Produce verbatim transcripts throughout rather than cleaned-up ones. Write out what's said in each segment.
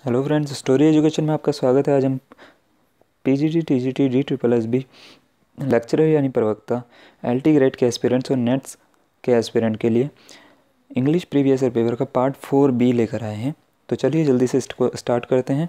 Hello friends, story education में आपका स्वागत है। आज हम PGT, TGT, D triple S B lecturer यानी प्रवक्ता, एलटी ग्रेड के एस्पिरेंट्स और नेट्स के एस्पिरेंट के लिए इंग्लिश प्रीवियस ईयर पेपर का पार्ट फोर बी लेकर आए हैं। तो चलिए जल्दी से इसको स्टार्ट करते हैं।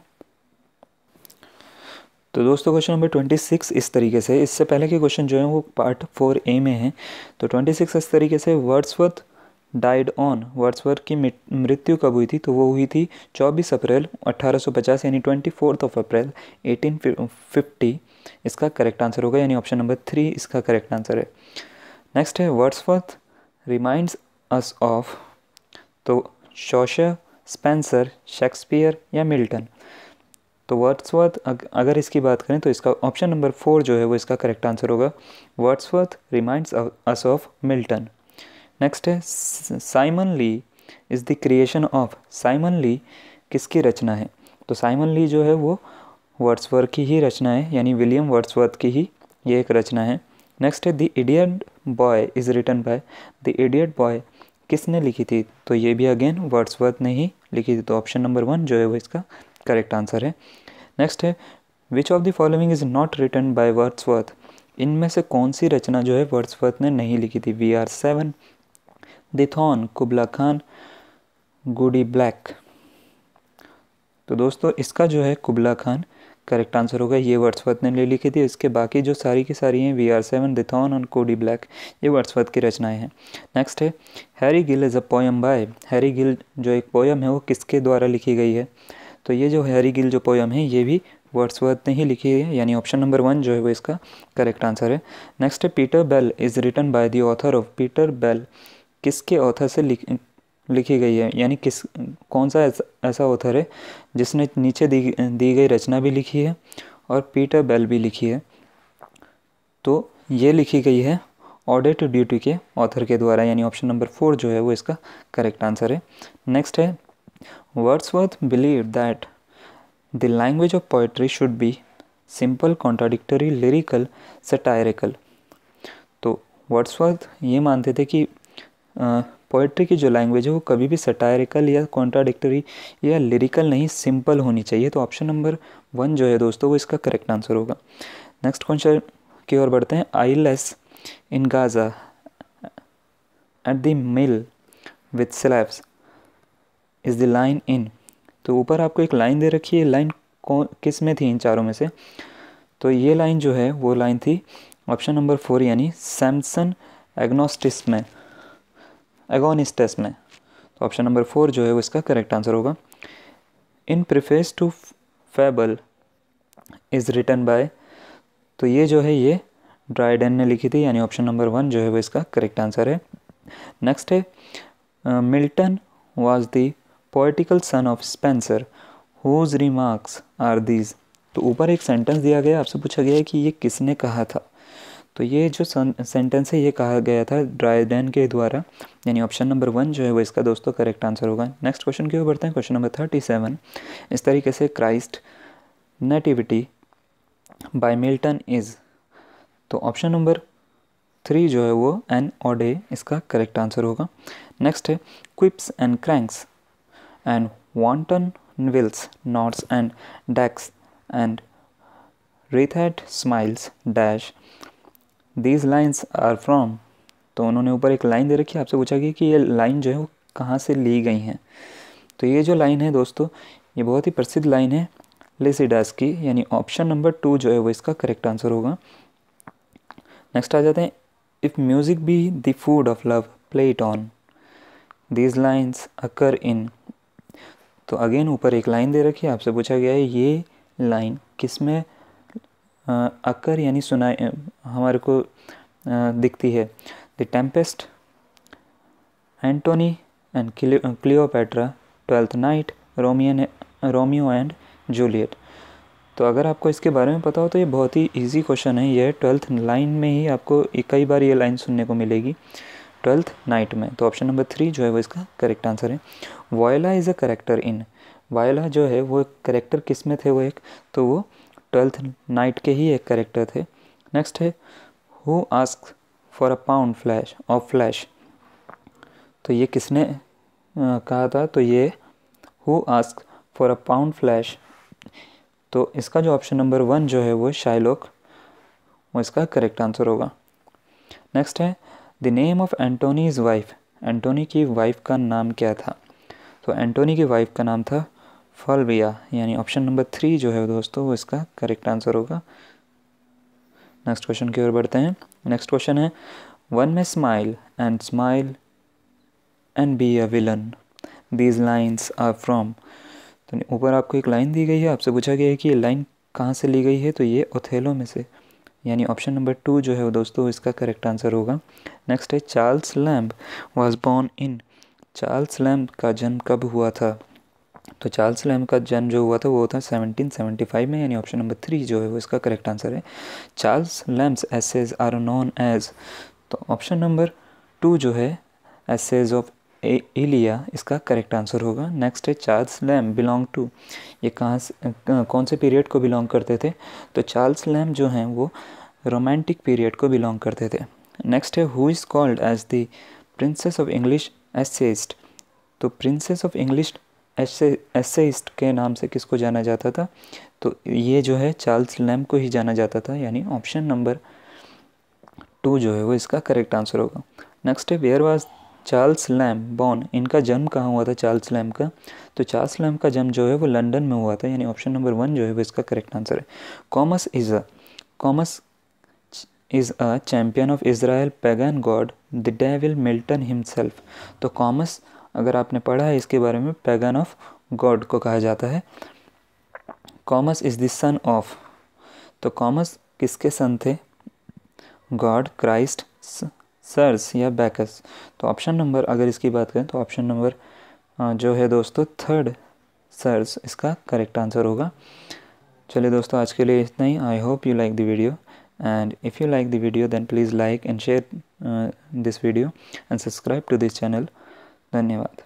तो दोस्तों क्वेश्चन नंबर ट्वेंटी सिक्स इस तरीके से, इससे पहले के क्वेश्चन जो हैं वो पार्ट फोर ए में हैं। तो ट्वेंटी सिक्स इस तरीके से, वर्ड्सवर्थ डाइड ऑन, वर्ड्सवर्थ की मृत्यु कब हुई थी? तो वो हुई थी चौबीस अप्रैल अठारह सौ पचास यानी twenty fourth of April eighteen fifty. इसका करेक्ट आंसर होगा, यानी ऑप्शन नंबर थ्री इसका करेक्ट आंसर है। नेक्स्ट है, वर्ड्सवर्थ रिमाइंड्स अस ऑफ, तो शॉशर, स्पेंसर, शेक्सपियर या मिल्टन? तो वर्ड्सवर्थ अगर इसकी बात करें तो इसका ऑप्शन नंबर फोर जो है वो इसका करेक्ट आंसर होगा। Wordsworth reminds us of Milton. Next है, Simon Lee is the creation of, Simon Lee किसकी रचना है? तो साइमन ली जो है वो वर्ड्सवर्थ की ही रचना है, यानी विलियम वर्ड्सवर्थ की ही ये एक रचना है। नेक्स्ट है, the idiot boy is written by, the idiot boy किसने लिखी थी? तो ये भी अगेन वर्ड्सवर्थ ने ही लिखी थी। तो ऑप्शन नंबर वन जो है वो इसका करेक्ट आंसर है। नेक्स्ट है, which of the following is not written by Wordsworth, इनमें से कौन सी रचना जो है वर्ड्सवर्थ ने नहीं लिखी थी? We are seven, the thorn, Kubla Khan, Goody Blake? तो दोस्तों इसका जो है कुबला खान करेक्ट आंसर होगा, ये वर्ड्सवर्थ ने ले लिखी थी। इसके बाकी जो सारी की सारी हैं, we are seven, the thorn और गुडी ब्लैक, ये वर्ड्सवर्थ की रचनाएं हैं। नेक्स्ट है, Harry Gill is a poem by, Harry Gill जो एक पोयम है वो किसके द्वारा लिखी गई है? तो ये जो हैरी गिल जो पोयम है ये भी वर्ड्सवर्थ ने ही लिखी है, यानी ऑप्शन नंबर वन जो है वो इसका करेक्ट आंसर है। नेक्स्ट है, Peter Bell is written by the author of, Peter Bell किसके ऑथर से लिख लिखी गई है, यानी किस कौन सा ऐसा, ऐसा ऑथर है जिसने नीचे दी दी गई रचना भी लिखी है और पीटर बेल भी लिखी है? तो ये लिखी गई है ऑर्डर टू ड्यूटी के ऑथर के द्वारा, यानी ऑप्शन नंबर फोर जो है वो इसका करेक्ट आंसर है। नेक्स्ट है, Wordsworth believed that the language of poetry should be simple, contradictory, lyrical, satirical? तो वर्ड्सवर्थ ये मानते थे कि पोएट्री की जो लैंग्वेज है वो कभी भी सटायरिकल या कॉन्ट्राडिक्टरी या लिरिकल नहीं, सिंपल होनी चाहिए। तो ऑप्शन नंबर वन जो है दोस्तों वो इसका करेक्ट आंसर होगा। नेक्स्ट क्वेश्चन की ओर बढ़ते हैं। Eyeless in Gaza at the mill with slaves is the line in, तो ऊपर आपको एक लाइन दे रखी है, लाइन कौन किस में थी इन चारों में से? तो ये लाइन जो है वो लाइन थी ऑप्शन नंबर फोर, यानी सैमसन एग्नोस्टिस में, एगोनिस्टस में। तो ऑप्शन नंबर फोर जो है वो इसका करेक्ट आंसर होगा। In preface to fable is written by, तो ये जो है ये ड्राइडन ने लिखी थी, यानी ऑप्शन नंबर वन जो है वो इसका करेक्ट आंसर है। नेक्स्ट है, Milton was the poetical son of Spenser whose remarks are these? तो ऊपर एक सेंटेंस दिया गया, आपसे पूछा गया है कि ये किसने कहा था? तो ये जो सेंटेंस है ये कहा गया था ड्राइडन के द्वारा, यानी ऑप्शन नंबर वन जो है वो इसका दोस्तों करेक्ट आंसर होगा। नेक्स्ट क्वेश्चन की ओर बढ़ते हैं। क्वेश्चन नंबर थर्टी सेवन इस तरीके से, Christ nativity by Milton is, तो ऑप्शन नंबर थ्री जो है वो एन ओडे इसका करेक्ट आंसर होगा। नेक्स्ट है, quips and cranks and wanton wiles nods and becks and wreathed smiles dash these lines are from? तो उन्होंने ऊपर एक लाइन दे रखी है, आपसे पूछा गया कि ये लाइन जो है वो कहाँ से ली गई हैं? तो ये जो लाइन है दोस्तों ये बहुत ही प्रसिद्ध लाइन है लिसिडास की, यानी ऑप्शन नंबर टू जो है वो इसका करेक्ट आंसर होगा। नेक्स्ट आ जाते हैं, if music be the food of love play it on, these lines occur in? तो अगेन ऊपर एक लाइन दे रखी है, आपसे पूछा गया है ये लाइन किस में अकर यानी सुना हमारे को आ, दिखती है? The Tempest, Antony and Cleopatra, Twelfth Night, Romeo Romeo and Juliet? तो अगर आपको इसके बारे में पता हो तो ये बहुत ही इजी क्वेश्चन है। ये ट्वेल्थ लाइन में ही आपको कई बार ये लाइन सुनने को मिलेगी, ट्वेल्थ नाइट में। तो ऑप्शन नंबर थ्री जो है वो इसका करेक्ट आंसर है। Viola is a character in, Viola जो है वो करेक्टर किस में थे? वो एक तो वो ट्वेल्थ नाइट के ही एक करेक्टर थे। नेक्स्ट है, who ask for a pound flesh of flesh, तो ये किसने कहा था? तो ये who ask for a pound flesh, तो इसका जो ऑप्शन नंबर वन जो है वो शाइलॉक, वो इसका करेक्ट आंसर होगा। नेक्स्ट है the name of Antony's wife, Antony की वाइफ का नाम क्या था? तो एंटोनी की वाइफ का नाम था फल्विया, यानी ऑप्शन नंबर थ्री जो है दोस्तों वो इसका करेक्ट आंसर होगा। नेक्स्ट क्वेश्चन की ओर बढ़ते हैं। नेक्स्ट क्वेश्चन है one may smile and smile and be a villain, these lines are from. तो ऊपर आपको एक लाइन दी गई है, आपसे पूछा गया है कि ये लाइन कहाँ से ली गई है, तो ये ओथेलो में से, यानी ऑप्शन नंबर टू जो है वो दोस्तों इसका करेक्ट आंसर होगा। नेक्स्ट है Charles Lamb was born in, Charles Lamb का जन्म कब हुआ था? तो चार्ल्स लैम्ब का जन्म जो हुआ था वो था सेवनटीन सेवेंटी फाइव में, यानी ऑप्शन नंबर थ्री जो है वो इसका करेक्ट आंसर है। Charles Lamb's essays are known as, तो ऑप्शन नंबर टू जो है एसेज ऑफ इलिया इसका करेक्ट आंसर होगा। नेक्स्ट है चार्ल्स लैम्ब बिलोंग टू, ये कहाँ से कौन से पीरियड को बिलोंग करते थे? तो चार्ल्स लैम्ब जो हैं वो रोमांटिक पीरियड को बिलोंग करते थे। नेक्स्ट है who is called as the princess of English essayist, तो प्रिंसेस ऑफ इंग्लिश एसेइस्ट के नाम से किसको जाना जाता था? तो ये जो है चार्ल्स लैम्ब को ही जाना जाता था, यानी ऑप्शन नंबर टू जो है वो इसका करेक्ट आंसर होगा। नेक्स्ट है where was Charles Lamb born, इनका जन्म कहाँ हुआ था चार्ल्स लैम्ब का? तो चार्ल्स लैम्ब का जन्म जो है वो लंदन में हुआ था, यानी ऑप्शन नंबर वन जो है वो इसका करेक्ट आंसर है। Comus is a, Comus is a champion of Israel pagan god the devil Milton himself, तो कॉमस अगर आपने पढ़ा है इसके बारे में, पैगन ऑफ गॉड को कहा जाता है। Comus is the son of, तो कॉमस किसके सन थे? गॉड, क्राइस्ट, सर्स या बैकस, तो ऑप्शन नंबर अगर इसकी बात करें तो ऑप्शन नंबर जो है दोस्तों थर्ड सर्स इसका करेक्ट आंसर होगा। चलिए दोस्तों आज के लिए इतना ही। I hope you like the video, and if you like the video then please like and share uh, this video and subscribe to this channel. धन्यवाद।